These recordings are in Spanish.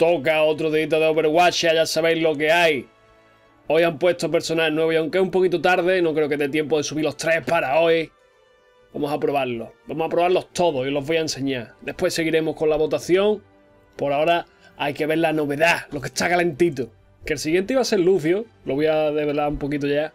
toca otro dedito de Overwatch, ya sabéis lo que hay. Hoy han puesto personajes nuevos y aunque es un poquito tarde, no creo que dé tiempo de subir los 3 para hoy. Vamos a probarlos. Vamos a probarlos todos y los voy a enseñar. Después seguiremos con la votación. Por ahora hay que ver la novedad, lo que está calentito. Que el siguiente iba a ser Lucio. Lo voy a develar un poquito ya.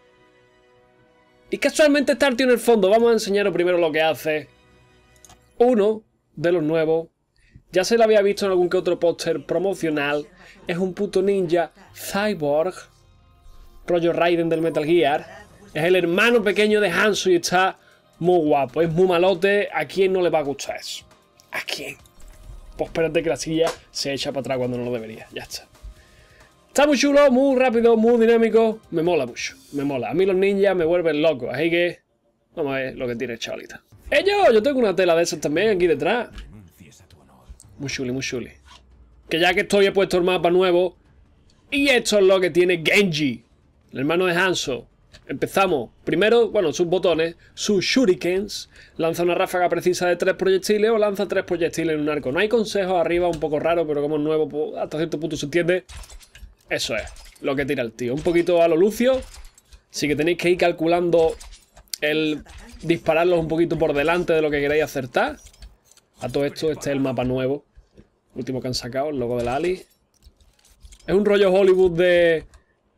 Y casualmente está el tío en el fondo. Vamos a enseñaros primero lo que hace. Uno de los nuevos. Ya se lo había visto en algún que otro póster promocional. Es un puto ninja cyborg. Rollo Raiden del Metal Gear. Es el hermano pequeño de Hanzo y está muy guapo. Es muy malote. ¿A quién no le va a gustar eso? ¿A quién? Pues espérate que la silla se echa para atrás cuando no lo debería. Ya está. Está muy chulo, muy rápido, muy dinámico. Me mola mucho. Me mola. A mí los ninjas me vuelven locos. Así que vamos a ver lo que tiene el chavalita. Yo tengo una tela de esas también aquí detrás. Muy chuli, muy chuli. Que ya que estoy he puesto el mapa nuevo. Y esto es lo que tiene Genji, el hermano de Hanzo. Empezamos. Primero, bueno, sus botones, sus shurikens. Lanza una ráfaga precisa de 3 proyectiles o lanza 3 proyectiles en un arco. No hay consejos arriba, un poco raro, pero como es nuevo, pues, hasta cierto punto se entiende. Eso es lo que tira el tío. Un poquito a lo Lucio. Así que tenéis que ir calculando el dispararlos un poquito por delante de lo que queráis acertar. A todo esto, este es el mapa nuevo. Último que han sacado, el logo de la Ali. Es un rollo Hollywood de...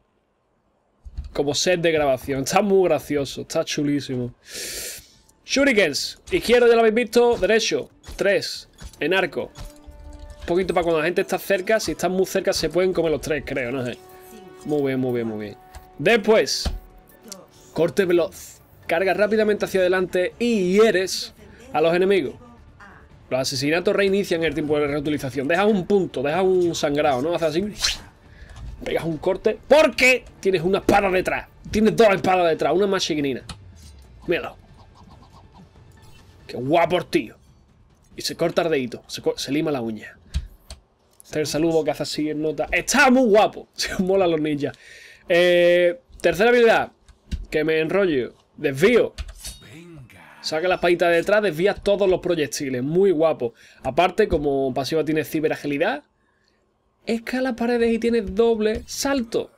como set de grabación. Está muy gracioso, está chulísimo. Shurikens. Izquierdo ya lo habéis visto. Derecho. 3. En arco. Un poquito para cuando la gente está cerca. Si están muy cerca se pueden comer los 3, creo, no sé. Muy bien, muy bien, muy bien. Después. Corte veloz. Carga rápidamente hacia adelante y hieres a los enemigos. Los asesinatos reinician el tiempo de reutilización. Dejas un punto, dejas un sangrado, ¿no? Haces así. Pegas un corte. Porque tienes una espada detrás. Tienes 2 espadas detrás. Una más chiquinina. Míralo. Qué guapo, tío. Y se corta el dedito. Se lima la uña. Este es el saludo que hace así en nota. Está muy guapo. Se os mola los ninjas. Tercera habilidad. Que me enrollo. Desvío. Saca la espadita de detrás. Desvías todos los proyectiles. Muy guapo. Aparte, como pasiva tiene ciberagilidad. Escala paredes y tiene doble salto.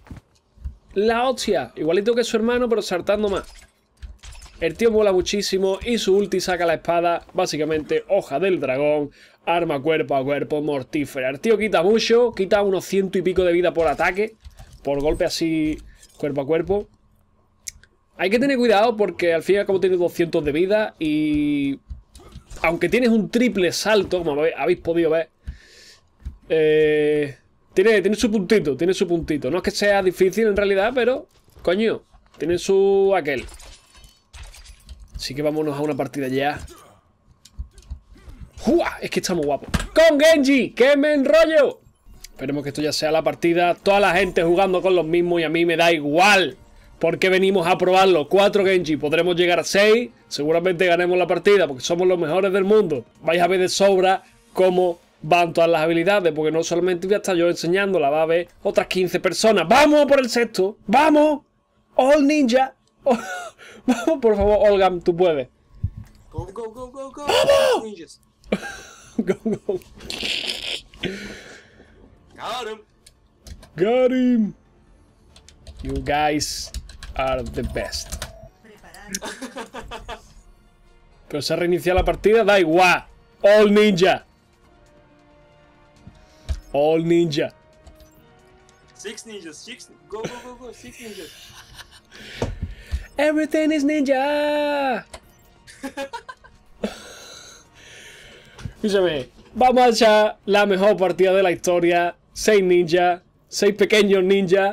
La hostia. Igualito que su hermano, pero saltando más. El tío mola muchísimo y su ulti saca la espada. Básicamente, hoja del dragón. Arma cuerpo a cuerpo, mortífera. El tío quita mucho. Quita unos 100 y pico de vida por ataque. Por golpe así, cuerpo a cuerpo. Hay que tener cuidado porque al fin y al cabo tiene 200 de vida. Y aunque tienes un triple salto, como habéis podido ver, tiene su puntito, tiene su puntito. No es que sea difícil en realidad, pero coño, tiene su aquel. Así que vámonos a una partida ya. ¡Jua! Es que está muy guapo. ¡Con Genji! ¡Que me enrollo! Esperemos que esto ya sea la partida. Toda la gente jugando con los mismos y a mí me da igual. Porque venimos a probarlo. 4 Genji, podremos llegar a 6. Seguramente ganemos la partida porque somos los mejores del mundo. Vais a ver de sobra cómo van todas las habilidades, porque no solamente voy a estar yo enseñándola, va a haber otras 15 personas. ¡Vamos por el sexto! ¡Vamos! ¡All Ninja! Oh, vamos, por favor, Olgam, tú puedes. Go, go, go, go, go. ¡Vamos! Ninjas. Go, go. Got him. Got him. You guys are the best. Pero se ha reiniciado la partida, da igual. All Ninja. All Ninja. 6 ninjas. 6. Go, go, go, go. 6 ninjas. Everything is ninja. Escúchame, vamos a echar la mejor partida de la historia. 6 ninjas, 6 pequeños ninjas.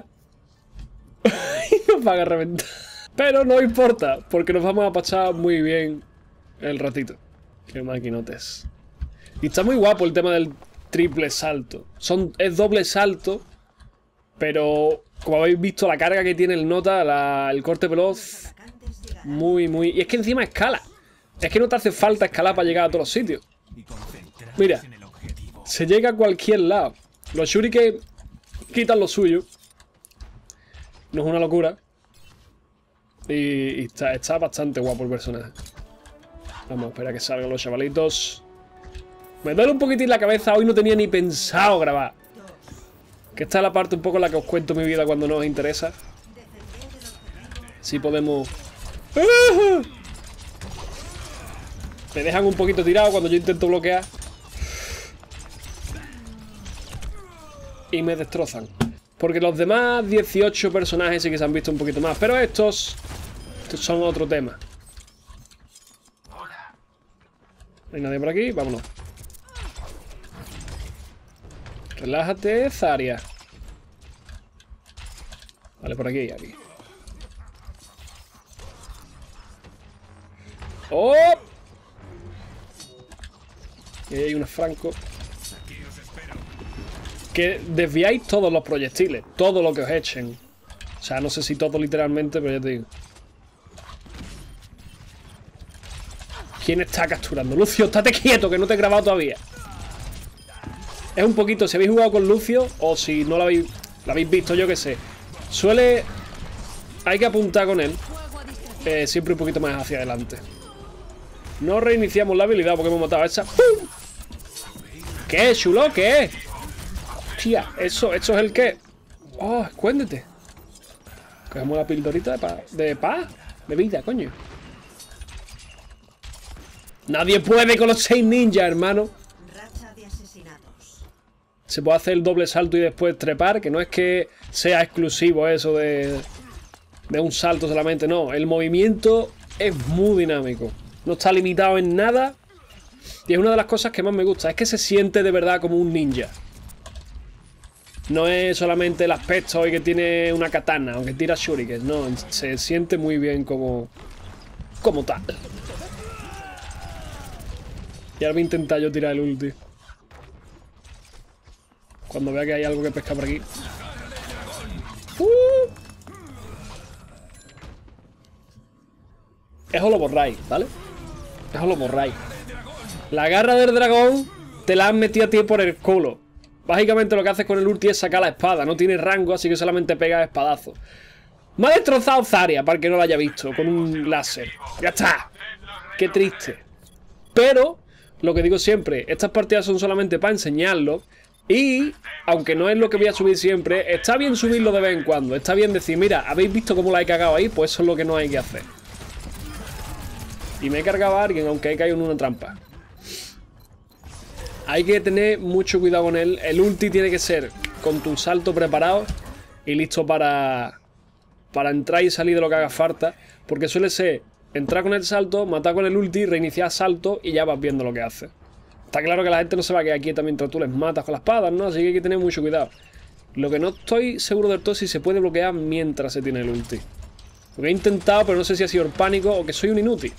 Y nos van a reventar. Pero no importa, porque nos vamos a pasar muy bien el ratito. Qué maquinotes. Y está muy guapo el tema del triple salto. Es doble salto, pero como habéis visto la carga que tiene el nota, el corte veloz, muy... Y es que encima escala. Es que no te hace falta escalar para llegar a todos los sitios. Mira, se llega a cualquier lado. Los shuriken quitan lo suyo. No es una locura. Y está bastante guapo el personaje. Vamos a esperar a que salgan los chavalitos. Me duele un poquitín la cabeza. Hoy no tenía ni pensado grabar. Que esta es la parte un poco en la que os cuento mi vida cuando no os interesa. Si podemos... Me dejan un poquito tirado cuando yo intento bloquear. Y me destrozan. Porque los demás 18 personajes sí que se han visto un poquito más. Pero estos son otro tema. No hay nadie por aquí, vámonos. Relájate, Zarya. Vale, por aquí, aquí. ¡Oh! Y ahí hay unos francos. Que desviáis todos los proyectiles. Todo lo que os echen. O sea, no sé si todo literalmente, pero ya te digo. ¿Quién está capturando? Lucio, estate quieto, que no te he grabado todavía. Es un poquito, si habéis jugado con Lucio, o si no lo habéis visto, yo que sé. Suele... Hay que apuntar con él. Siempre un poquito más hacia adelante. No reiniciamos la habilidad porque hemos matado a esa. ¡Pum! ¿Qué, chulo? ¿Qué? Hostia, eso es el que... Oh, escuéndete. Cogemos la pildorita de paz. De vida, coño. Nadie puede con los 6 ninjas, hermano. Se puede hacer el doble salto y después trepar, que no es que sea exclusivo eso de un salto solamente, no. El movimiento es muy dinámico. No está limitado en nada. Y es una de las cosas que más me gusta. Es que se siente de verdad como un ninja. No es solamente el aspecto y que tiene una katana, aunque tira shuriken. No, se siente muy bien como tal. Y ahora voy a intentar yo tirar el ulti. Cuando vea que hay algo que pescar por aquí. Eso lo borráis, ¿vale? Eso lo borráis. La garra del dragón te la han metido a ti por el culo. Básicamente lo que haces con el ulti es sacar la espada. No tiene rango, así que solamente pega espadazos. Me ha destrozado Zarya, para el que no lo haya visto, con un láser. ¡Ya está! ¡Qué triste! Pero, lo que digo siempre, estas partidas son solamente para enseñarlo. Y, aunque no es lo que voy a subir siempre, está bien subirlo de vez en cuando. Está bien decir, mira, ¿habéis visto cómo la he cagado ahí? Pues eso es lo que no hay que hacer. Y me he cargado a alguien, aunque he caído en una trampa. Hay que tener mucho cuidado con él. El ulti tiene que ser con tu salto preparado y listo para entrar y salir de lo que haga falta. Porque suele ser entrar con el salto, matar con el ulti, reiniciar salto y ya vas viendo lo que hace. Está claro que la gente no se va a quedar quieta mientras tú les matas con las espadas, ¿no? Así que hay que tener mucho cuidado. Lo que no estoy seguro del todo es si se puede bloquear mientras se tiene el ulti. Porque he intentado, pero no sé si ha sido el pánico o que soy un inútil.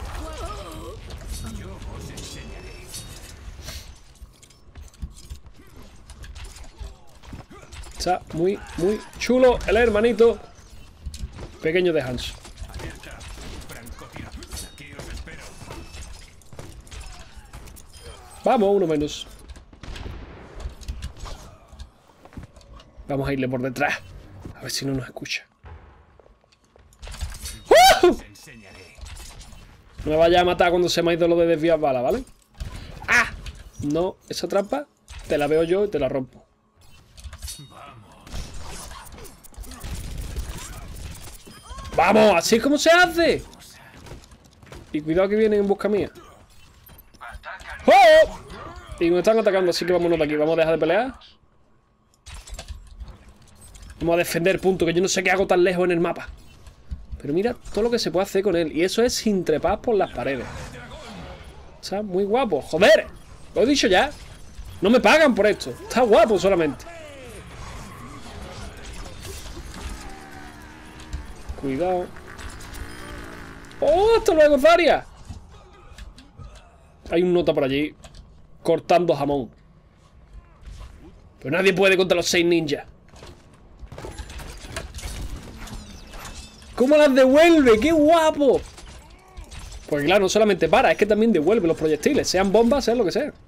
Está muy chulo el hermanito pequeño de Hans. Vamos, uno menos. Vamos a irle por detrás. A ver si no nos escucha. ¡Uh! No me vaya a matar cuando se me ha ido lo de desviar bala, ¿vale? ¡Ah! No, esa trampa te la veo yo y te la rompo. ¡Vamos! ¡Así es como se hace! Y cuidado que vienen en busca mía. ¡Oh! Y nos están atacando, así que vámonos de aquí. Vamos a dejar de pelear. Vamos a defender, punto. Que yo no sé qué hago tan lejos en el mapa. Pero mira todo lo que se puede hacer con él. Y eso es sin trepar por las paredes. O sea, muy guapo. ¡Joder! Lo he dicho ya. No me pagan por esto. Está guapo solamente. Cuidado. ¡Oh! ¡Hasta luego, Zarya! Hay un nota por allí cortando jamón. Pero nadie puede contra los 6 ninjas. ¿Cómo las devuelve? ¡Qué guapo! Porque claro, no solamente para, es que también devuelve los proyectiles. Sean bombas, sean lo que sea.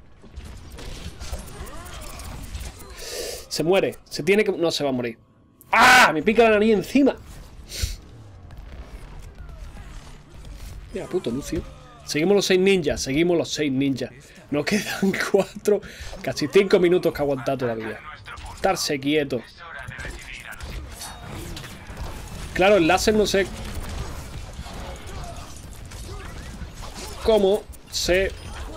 Se muere. Se tiene que... No se va a morir. ¡Ah! Me pica la nariz encima. Mira, puto Lucio. Seguimos los 6 ninjas, seguimos los 6 ninjas. Nos quedan 4, casi 5 minutos que aguantar todavía. Estarse quieto. Claro, el láser no sé cómo se...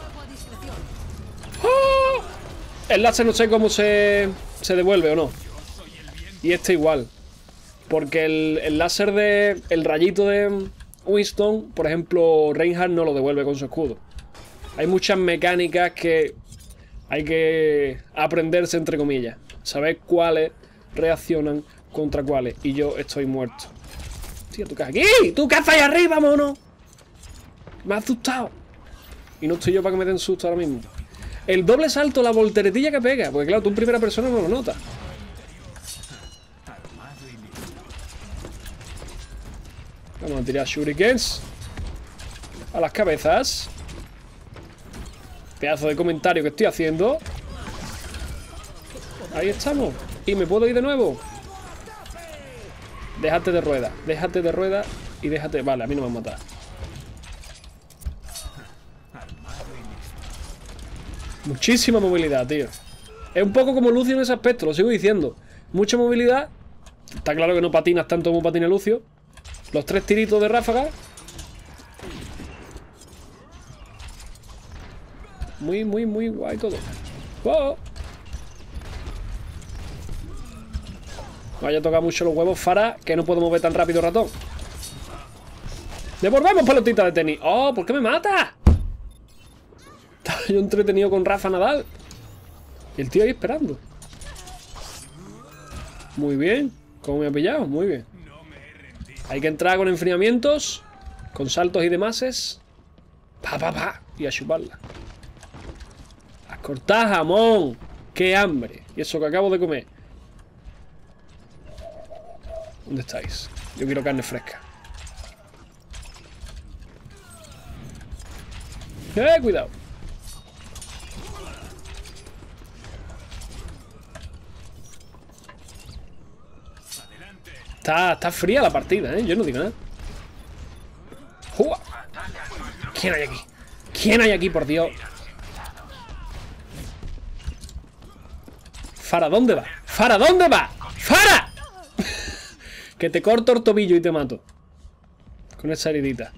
¡Oh! El láser no sé cómo se devuelve o no. Y este igual. Porque el láser de... El rayito de Winston, por ejemplo, Reinhardt no lo devuelve con su escudo. Hay muchas mecánicas que hay que aprenderse, entre comillas. Saber cuáles reaccionan contra cuáles. Y yo estoy muerto. Tío, ¿tú qué haces aquí? ¿Tú qué haces ahí arriba, mono? Me has asustado. Y no estoy yo para que me den susto ahora mismo. El doble salto, la volteretilla que pega. Porque claro, tú en primera persona no lo notas. Vamos a tirar shurikens a las cabezas. Pedazo de comentario que estoy haciendo. Ahí estamos. Y me puedo ir de nuevo. Déjate de rueda. Déjate de rueda y déjate... Vale, a mí no me han matado. Muchísima movilidad, tío. Es un poco como Lucio en ese aspecto, lo sigo diciendo. Mucha movilidad. Está claro que no patinas tanto como patina Lucio. Los 3 tiritos de ráfaga. Muy, muy, muy guay todo. ¡Wow! Vaya a tocar mucho los huevos, Fara, que no puedo mover tan rápido ratón. ¡Devolvemos pelotita de tenis! ¡Oh! ¿Por qué me mata? Estaba yo entretenido con Rafa Nadal. Y el tío ahí esperando. Muy bien. ¿Cómo me ha pillado? Muy bien. Hay que entrar con enfriamientos, con saltos y demás. Pa, pa, pa. Y a chuparla. A cortar jamón. ¡Qué hambre! Y eso que acabo de comer. ¿Dónde estáis? Yo quiero carne fresca. Cuidado. Está fría la partida, ¿eh? Yo no digo nada. ¡Jua! ¿Quién hay aquí? ¿Quién hay aquí, por Dios? Fara, ¿dónde va? ¡Fara, ¿dónde va? ¡Fara! Que te corto el tobillo y te mato. Con esa heridita.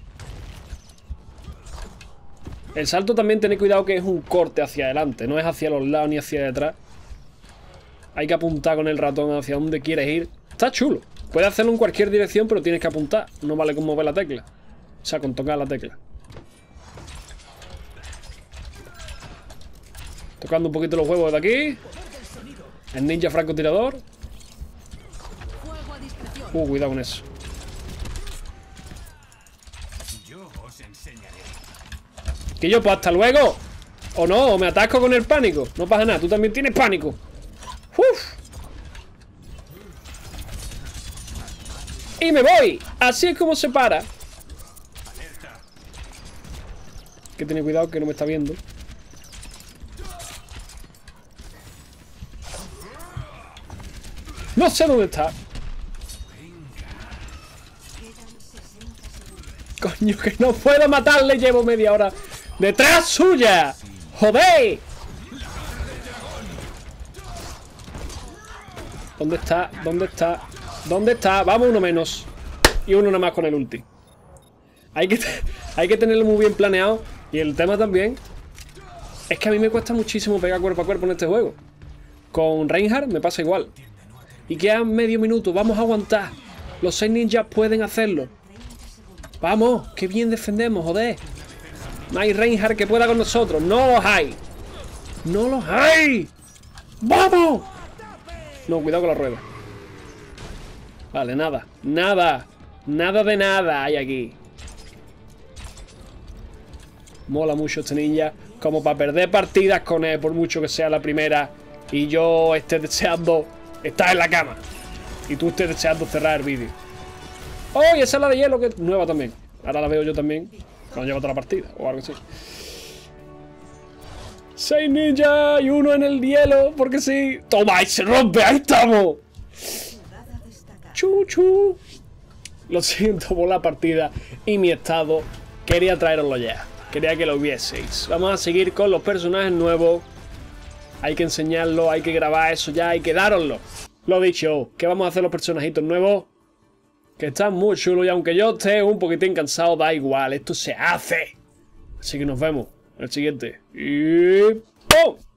El salto también tened cuidado que es un corte hacia adelante. No es hacia los lados ni hacia detrás. Hay que apuntar con el ratón hacia donde quieres ir. Está chulo. Puedes hacerlo en cualquier dirección, pero tienes que apuntar. No vale con mover la tecla. O sea, con tocar la tecla. Tocando un poquito los huevos de aquí. El ninja francotirador. Cuidado con eso. Que yo, pues hasta luego. O no, o me atasco con el pánico. No pasa nada, tú también tienes pánico. ¡Uf! Y me voy. Así es como se para. Hay que tener cuidado que no me está viendo. No sé dónde está. Coño, que no puedo matarle. Llevo media hora detrás suya. ¡Joder! ¿Dónde está? ¿Dónde está? ¿Dónde está? Vamos, uno menos. Y uno nada más con el ulti. Hay que tenerlo muy bien planeado. Y el tema también es que a mí me cuesta muchísimo pegar cuerpo a cuerpo en este juego. Con Reinhardt me pasa igual. Y quedan medio minuto. Vamos a aguantar. Los 6 ninjas pueden hacerlo. Vamos, qué bien defendemos, joder. No hay Reinhardt que pueda con nosotros. No los hay. No los hay. ¡Vamos! No, cuidado con la rueda. Vale, nada. Nada. Nada de nada hay aquí. Mola mucho este ninja. Como para perder partidas con él, por mucho que sea la primera. Y yo esté deseando estar en la cama. Y tú estés deseando cerrar el vídeo. ¡Oh! Y esa es la de hielo, que es nueva también. Ahora la veo yo también. Cuando llevo toda la partida. O algo así. 6 ninjas y uno en el hielo. Porque sí. ¡Toma! ¡Y se rompe! ¡Ahí estamos! Chuchu. Lo siento por la partida y mi estado. Quería traeroslo ya. Quería que lo vieseis. Vamos a seguir con los personajes nuevos. Hay que enseñarlo, hay que grabar eso ya, hay que dároslo. Lo dicho, que vamos a hacer los personajitos nuevos. Que están muy chulos y aunque yo esté un poquitín cansado, da igual, esto se hace. Así que nos vemos en el siguiente. Y ¡pum!